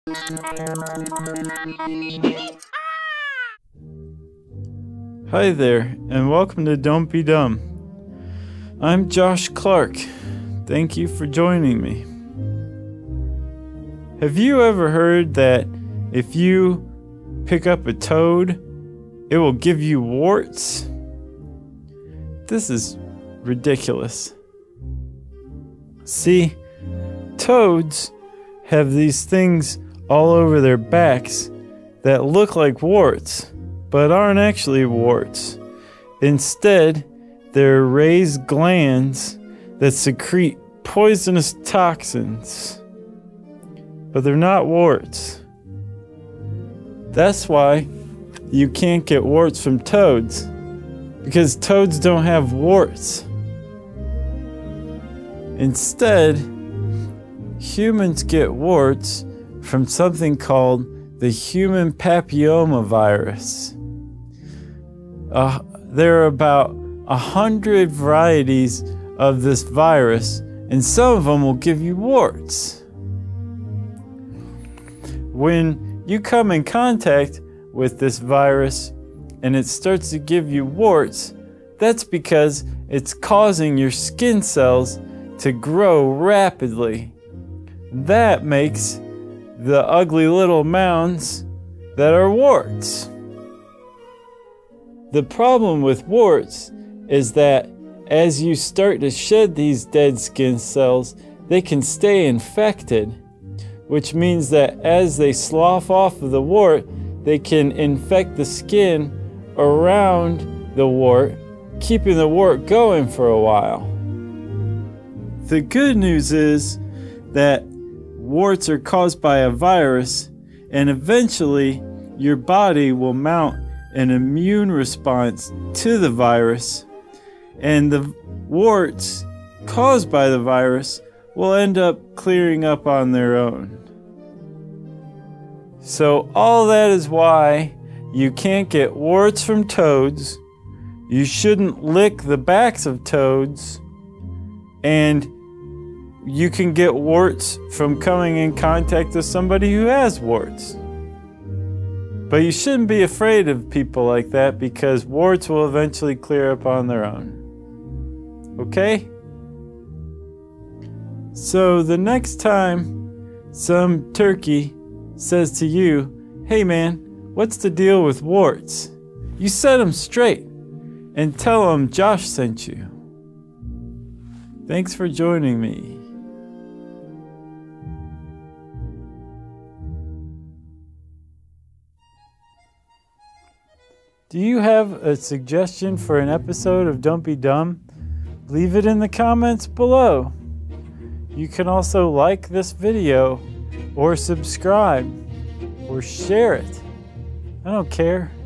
Hi there, and welcome to Don't Be Dumb. I'm Josh Clark. Thank you for joining me. Have you ever heard that if you pick up a toad, it will give you warts? This is ridiculous. See, toads have these things all over their backs that look like warts, but aren't actually warts. Instead, they're raised glands that secrete poisonous toxins. But they're not warts. That's why you can't get warts from toads, because toads don't have warts. Instead, humans get warts from something called the human papillomavirus. There are about 100 varieties of this virus, and some of them will give you warts. When you come in contact with this virus and it starts to give you warts, that's because it's causing your skin cells to grow rapidly. That makes the ugly little mounds that are warts. The problem with warts is that as you start to shed these dead skin cells, they can stay infected, which means that as they slough off of the wart, they can infect the skin around the wart, keeping the wart going for a while. The good news is that warts are caused by a virus, and eventually your body will mount an immune response to the virus, and the warts caused by the virus will end up clearing up on their own. So all that is why you can't get warts from toads, you shouldn't lick the backs of toads, and you can get warts from coming in contact with somebody who has warts. But you shouldn't be afraid of people like that, because warts will eventually clear up on their own. Okay? So the next time some turkey says to you, "Hey man, what's the deal with warts?" you set them straight and tell them Josh sent you. Thanks for joining me. Do you have a suggestion for an episode of Don't Be Dumb? Leave it in the comments below. You can also like this video, or subscribe, or share it. I don't care.